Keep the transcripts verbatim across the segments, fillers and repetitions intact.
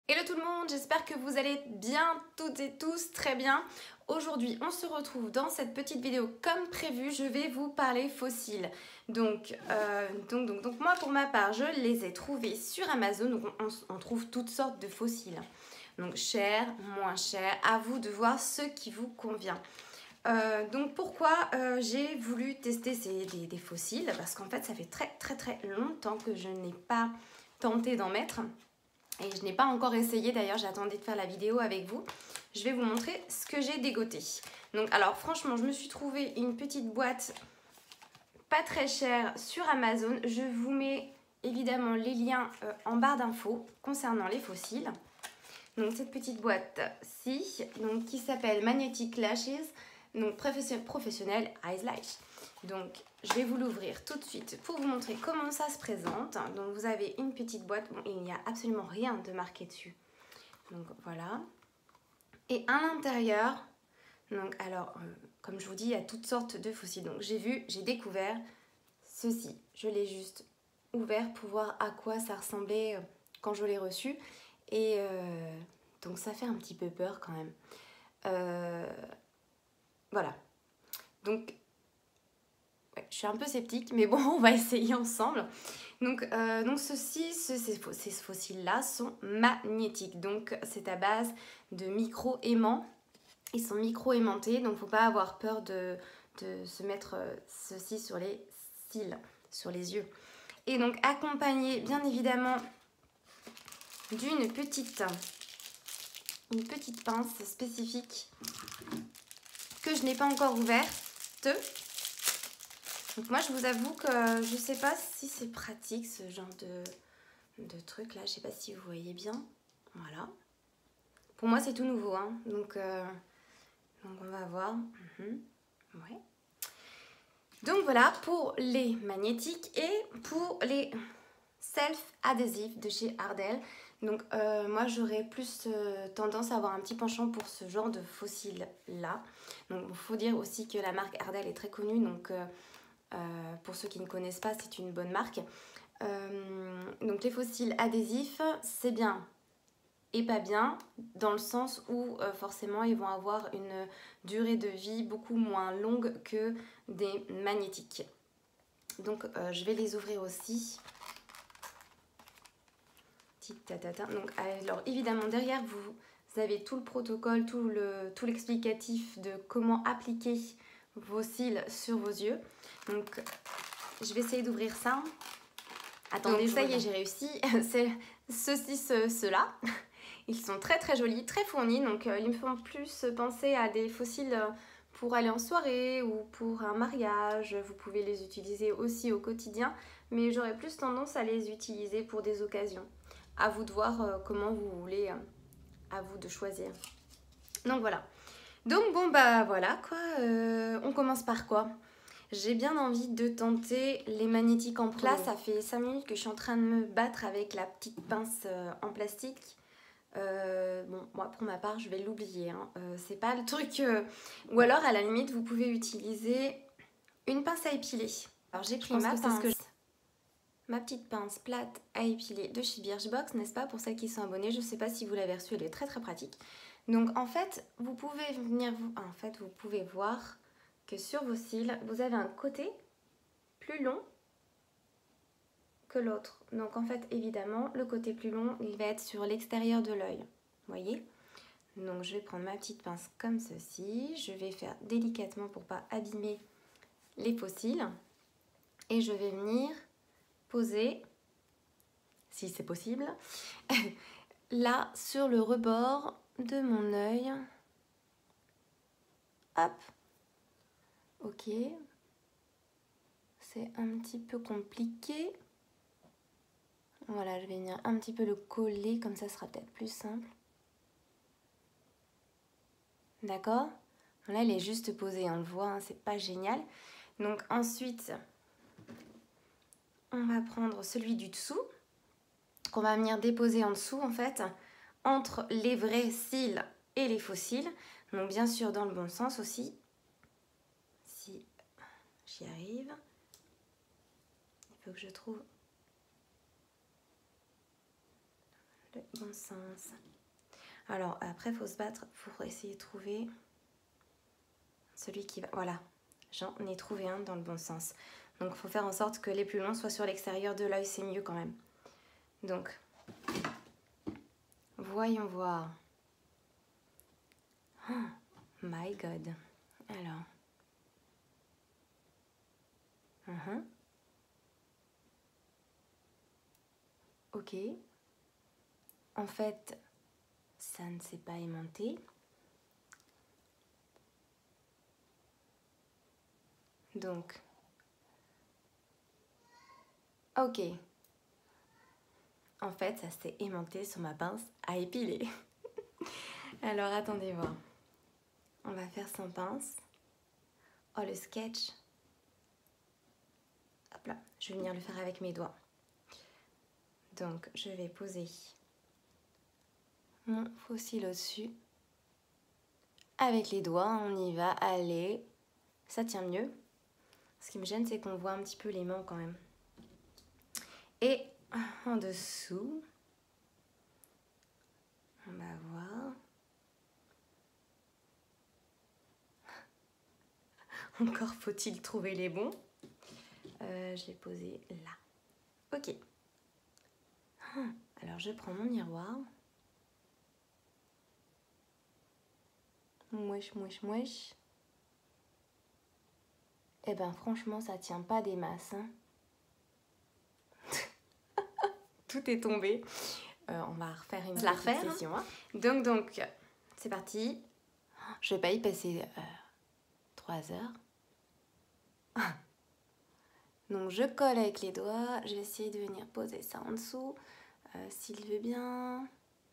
Hello tout le monde, j'espère que vous allez bien toutes et tous, très bien. Aujourd'hui, on se retrouve dans cette petite vidéo comme prévu, je vais vous parler fossiles. Donc, euh, donc, donc, donc moi pour ma part, je les ai trouvés sur Amazon, donc on, on trouve toutes sortes de fossiles. Donc cher, moins cher, à vous de voir ce qui vous convient. Euh, donc pourquoi euh, j'ai voulu tester ces, des, des fossiles? Parce qu'en fait ça fait très très très longtemps que je n'ai pas tenté d'en mettre. Et je n'ai pas encore essayé, d'ailleurs j'attendais de faire la vidéo avec vous. Je vais vous montrer ce que j'ai dégoté. Donc alors franchement je me suis trouvé une petite boîte pas très chère sur Amazon. Je vous mets évidemment les liens euh, en barre d'infos concernant les fossiles. Donc cette petite boîte-ci, donc qui s'appelle Magnetic Lashes, donc professionnel Eyes Lash. Donc je vais vous l'ouvrir tout de suite pour vous montrer comment ça se présente. Donc vous avez une petite boîte, bon, il n'y a absolument rien de marqué dessus. Donc voilà. Et à l'intérieur, donc alors euh, comme je vous dis, il y a toutes sortes de fossiles. Donc j'ai vu, j'ai découvert ceci. Je l'ai juste ouvert pour voir à quoi ça ressemblait quand je l'ai reçu. Et euh, donc ça fait un petit peu peur quand même. Euh, voilà. Donc ouais, je suis un peu sceptique, mais bon, on va essayer ensemble. Donc, euh, donc ceci, ce, ces, ces fossiles-là sont magnétiques. Donc c'est à base de micro-aimants. Ils sont micro-aimantés, donc il ne faut pas avoir peur de, de se mettre ceci sur les cils, sur les yeux. Et donc accompagné bien évidemment d'une petite, une petite pince spécifique que je n'ai pas encore ouverte. Donc moi je vous avoue que je ne sais pas si c'est pratique ce genre de, de truc là, je ne sais pas si vous voyez bien. Voilà. Pour moi c'est tout nouveau, hein. donc, euh, donc on va voir. Mmh. Ouais. Donc voilà pour les magnétiques et pour les self-adhésifs de chez Ardell. Donc euh, moi j'aurais plus euh, tendance à avoir un petit penchant pour ce genre de fossiles là. Donc il faut dire aussi que la marque Ardell est très connue, donc euh, euh, pour ceux qui ne connaissent pas, c'est une bonne marque. Euh, donc les fossiles adhésifs, c'est bien et pas bien, dans le sens où euh, forcément ils vont avoir une durée de vie beaucoup moins longue que des magnétiques. Donc euh, je vais les ouvrir aussi. Donc, alors évidemment derrière vous, vous avez tout le protocole, tout le tout l'explicatif de comment appliquer vos cils sur vos yeux. Donc je vais essayer d'ouvrir ça. Attendez, ça y est, j'ai réussi. C'est ceci, ce, ceux-là. Ils sont très très jolis, très fournis. Donc euh, ils me font plus penser à des fossiles pour aller en soirée ou pour un mariage. Vous pouvez les utiliser aussi au quotidien, mais j'aurais plus tendance à les utiliser pour des occasions. À vous de voir euh, comment vous voulez, euh, à vous de choisir. Donc voilà. Donc bon bah voilà quoi, euh, on commence par quoi? J'ai bien envie de tenter les magnétiques en place. Ça fait cinq minutes que je suis en train de me battre avec la petite pince euh, en plastique. Euh, bon, moi pour ma part je vais l'oublier, hein. euh, c'est pas le truc euh... ou alors à la limite vous pouvez utiliser une pince à épiler. Alors j'ai pris ma pince, que je... ma petite pince plate à épiler de chez Birchbox, n'est-ce pas, pour celles qui sont abonnées. Je sais pas si vous l'avez reçue, elle est très très pratique. Donc en fait vous pouvez venir vous en fait vous pouvez voir que sur vos cils vous avez un côté plus long que l'autre. Donc en fait évidemment le côté plus long il va être sur l'extérieur de l'œil, voyez. Donc je vais prendre ma petite pince comme ceci, je vais faire délicatement pour pas abîmer les faux cils et je vais venir poser, si c'est possible, là sur le rebord de mon œil. Hop, ok, c'est un petit peu compliqué. Voilà, je vais venir un petit peu le coller, comme ça sera peut-être plus simple. D'accord? Là, elle est juste posée, on le voit, hein, c'est pas génial. Donc ensuite, on va prendre celui du dessous, qu'on va venir déposer en dessous, en fait, entre les vrais cils et les faux cils. Donc bien sûr, dans le bon sens aussi. Si j'y arrive, il faut que je trouve le bon sens. Alors après, il faut se battre pour essayer de trouver celui qui va... Voilà, j'en ai trouvé un dans le bon sens. Donc il faut faire en sorte que les plus longs soient sur l'extérieur de l'œil, c'est mieux quand même. Donc, voyons voir. Oh my god. Alors. Uh-huh. Ok. En fait, ça ne s'est pas aimanté. Donc. Ok. En fait, ça s'est aimanté sur ma pince à épiler. Alors, attendez voir. On va faire sans pince. Oh, le sketch. Hop là, je vais venir le faire avec mes doigts. Donc, je vais poser mon fossile au-dessus. Avec les doigts, on y va. Allez, ça tient mieux. Ce qui me gêne, c'est qu'on voit un petit peu les mains quand même. Et en dessous, on va voir. Encore faut-il trouver les bons. Euh, je l'ai posé là. Ok. Alors, je prends mon miroir. Mouèche, mouèche, mouèche. Eh ben, franchement, ça tient pas des masses. Hein. Tout est tombé. Euh, on va refaire une la refaire, session. Hein. Donc, donc, c'est parti. Je vais pas y passer euh, trois heures. Donc, je colle avec les doigts. Je vais essayer de venir poser ça en dessous. Euh, S'il veut bien.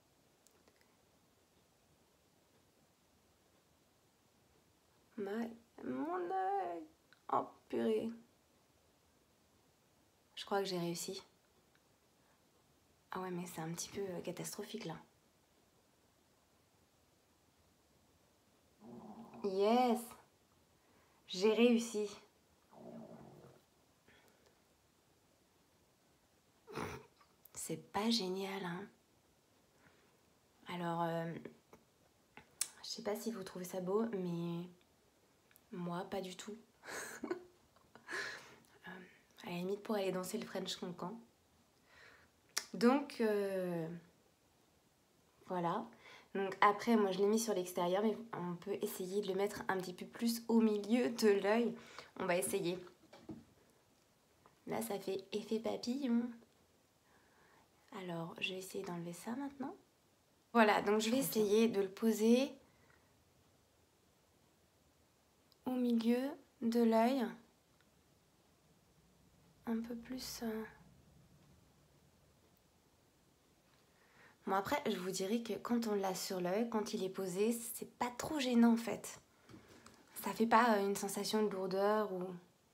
My... Mon œil. Oh, purée. Je crois que j'ai réussi. Ah ouais, mais c'est un petit peu catastrophique, là. Yes! J'ai réussi. C'est pas génial, hein. Alors, euh, je sais pas si vous trouvez ça beau, mais moi, pas du tout. euh, à la limite, pour aller danser le French Cancan. Donc, euh, voilà. Donc après, moi, je l'ai mis sur l'extérieur, mais on peut essayer de le mettre un petit peu plus au milieu de l'œil. On va essayer. Là, ça fait effet papillon. Alors, je vais essayer d'enlever ça maintenant. Voilà, donc je vais essayer de le poser au milieu de l'œil. Un peu plus... Euh... Bon, après, je vous dirais que quand on l'a sur l'œil, quand il est posé, c'est pas trop gênant en fait. Ça fait pas une sensation de lourdeur ou...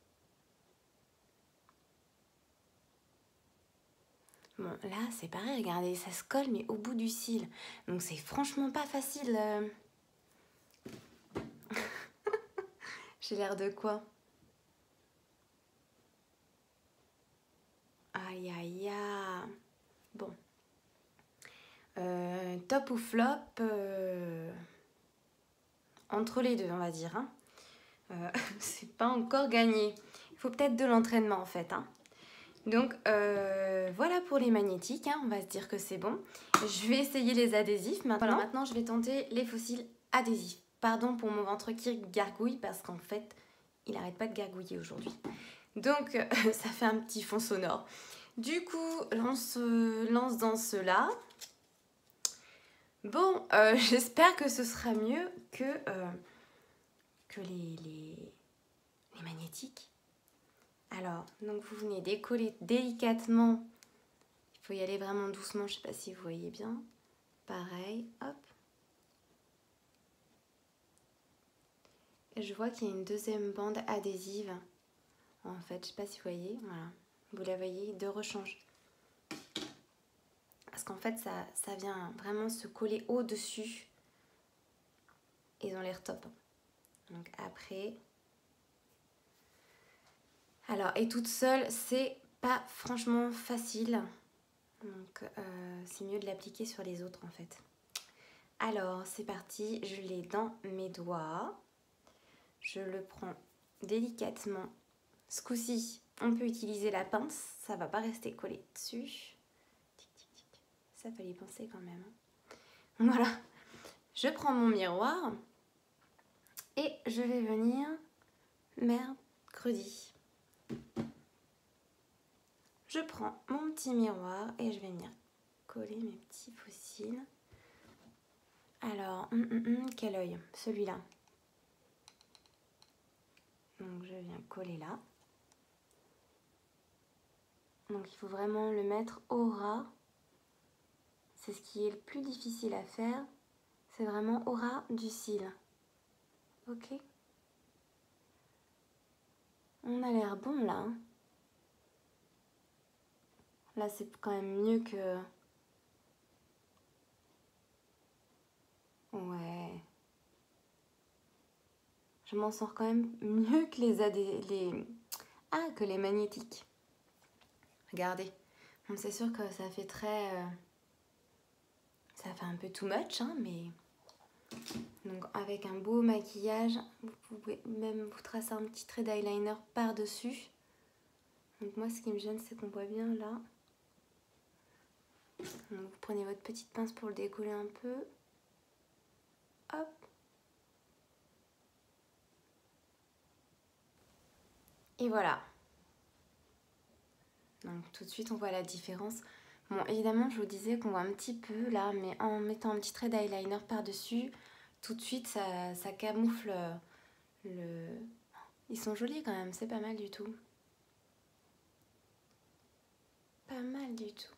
Bon, là, c'est pareil, regardez, ça se colle, mais au bout du cil. Donc, c'est franchement pas facile. Euh... J'ai l'air de quoi? Aïe, aïe, aïe. Bon. Euh, top ou flop euh... Entre les deux, on va dire. Hein. Euh, c'est pas encore gagné. Il faut peut-être de l'entraînement, en fait. Hein. Donc euh, voilà pour les magnétiques, hein, on va se dire que c'est bon. Je vais essayer les adhésifs maintenant. Voilà, maintenant je vais tenter les fossiles adhésifs. Pardon pour mon ventre qui gargouille parce qu'en fait il n'arrête pas de gargouiller aujourd'hui. Donc euh, ça fait un petit fond sonore. Du coup on se lance dans cela. Bon, euh, j'espère que ce sera mieux que, euh, que les, les, les magnétiques. Alors, donc vous venez décoller délicatement. Il faut y aller vraiment doucement, je ne sais pas si vous voyez bien. Pareil, hop. Et je vois qu'il y a une deuxième bande adhésive. En fait, je ne sais pas si vous voyez, voilà. Vous la voyez, de rechange. Parce qu'en fait, ça, ça vient vraiment se coller au-dessus. Ils ont l'air top. Donc après... Alors, et toute seule, c'est pas franchement facile. Donc euh, c'est mieux de l'appliquer sur les autres en fait. Alors c'est parti, je l'ai dans mes doigts. Je le prends délicatement. Ce coup-ci, on peut utiliser la pince, ça va pas rester collé dessus. Ça fallait penser quand même. Voilà, je prends mon miroir et je vais venir mercredi. Je prends mon petit miroir et je vais venir coller mes petits fossiles. Alors, hum, hum, hum, quel œil? Celui-là. Donc je viens coller là. Donc il faut vraiment le mettre au ras. C'est ce qui est le plus difficile à faire. C'est vraiment au ras du cil. Ok? On a l'air bon là. Hein, là c'est quand même mieux que... Ouais. Je m'en sors quand même mieux que les, A D... les... Ah, que les magnétiques. Regardez. Bon, c'est sûr que ça fait très... Euh... Ça fait un peu too much, hein, mais... Donc avec un beau maquillage, vous pouvez même vous tracer un petit trait d'eyeliner par-dessus. Donc moi, ce qui me gêne, c'est qu'on voit bien là. Donc vous prenez votre petite pince pour le décoller un peu. Hop. Et voilà. Donc tout de suite, on voit la différence. Bon, évidemment, je vous disais qu'on voit un petit peu là, mais en mettant un petit trait d'eyeliner par-dessus, tout de suite, ça, ça camoufle le... Ils sont jolis quand même, c'est pas mal du tout. Pas mal du tout.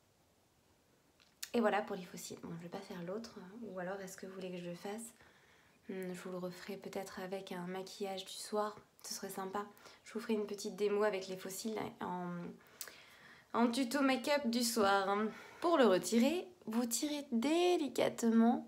Et voilà pour les fossiles. Bon, je vais pas faire l'autre. Ou alors, est-ce que vous voulez que je le fasse? Je vous le referai peut-être avec un maquillage du soir. Ce serait sympa. Je vous ferai une petite démo avec les fossiles en... en tuto make-up du soir. Pour le retirer, vous tirez délicatement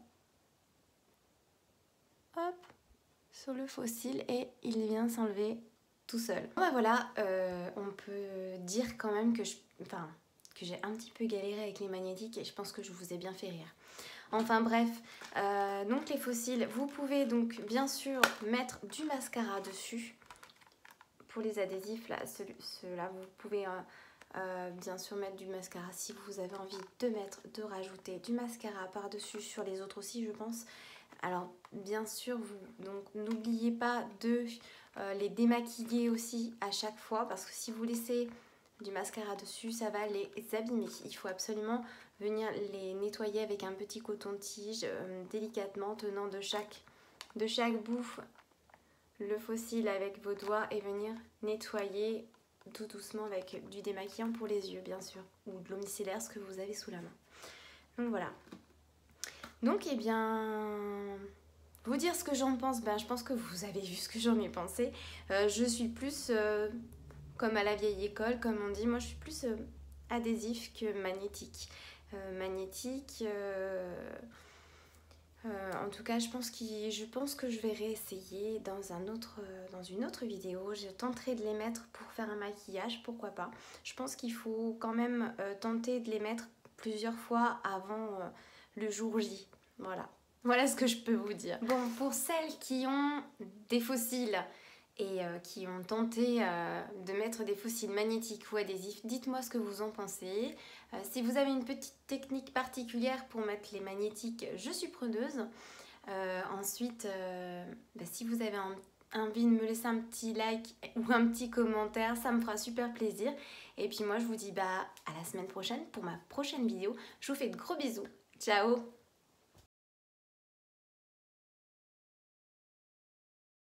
hop, sur le fossile et il vient s'enlever tout seul. Ben voilà, euh, on peut dire quand même que je, enfin, que j'ai un petit peu galéré avec les magnétiques et je pense que je vous ai bien fait rire. Enfin bref, euh, donc les fossiles, vous pouvez donc bien sûr mettre du mascara dessus. Pour les adhésifs, là, ceux-là, vous pouvez... Euh, Euh, bien sûr mettre du mascara si vous avez envie de mettre, de rajouter du mascara par-dessus, sur les autres aussi je pense. Alors bien sûr, vous donc n'oubliez pas de euh, les démaquiller aussi à chaque fois, parce que si vous laissez du mascara dessus, ça va les abîmer. Il faut absolument venir les nettoyer avec un petit coton-tige euh, délicatement, tenant de chaque, de chaque bout le fossile avec vos doigts et venir nettoyer tout doucement avec du démaquillant pour les yeux bien sûr, ou de l'eau micellaire, ce que vous avez sous la main. Donc voilà. Donc eh bien, vous dire ce que j'en pense, ben, je pense que vous avez vu ce que j'en ai pensé. Euh, je suis plus euh, comme à la vieille école, comme on dit, moi je suis plus euh, adhésif que magnétique. Euh, magnétique... Euh... Euh, en tout cas, je pense, qu'il, je pense que je vais réessayer dans, un autre, euh, dans une autre vidéo. Je tenterai de les mettre pour faire un maquillage, pourquoi pas. Je pense qu'il faut quand même euh, tenter de les mettre plusieurs fois avant euh, le jour J. Voilà. Voilà ce que je peux vous dire. Bon, pour celles qui ont des fossiles et euh, qui ont tenté euh, de mettre des fossiles magnétiques ou adhésifs, dites-moi ce que vous en pensez. Euh, si vous avez une petite technique particulière pour mettre les magnétiques, je suis preneuse. Euh, ensuite, euh, bah, si vous avez un, envie de me laisser un petit like ou un petit commentaire, ça me fera super plaisir. Et puis moi, je vous dis bah, à la semaine prochaine pour ma prochaine vidéo. Je vous fais de gros bisous. Ciao!